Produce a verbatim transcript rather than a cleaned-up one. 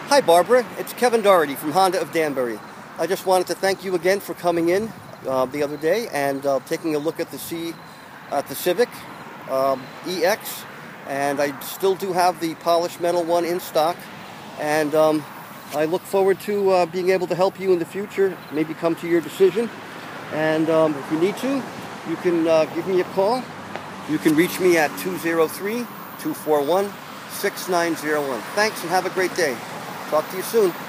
Hi Barbara, it's Kevin Doherty from Honda of Danbury. I just wanted to thank you again for coming in uh, the other day and uh, taking a look at the C, at the Civic um, E X, and I still do have the polished metal one in stock, and um, I look forward to uh, being able to help you in the future, maybe come to your decision. And um, if you need to, you can uh, give me a call. You can reach me at two zero three, two four one, six nine zero one. Thanks and have a great day. Talk to you soon.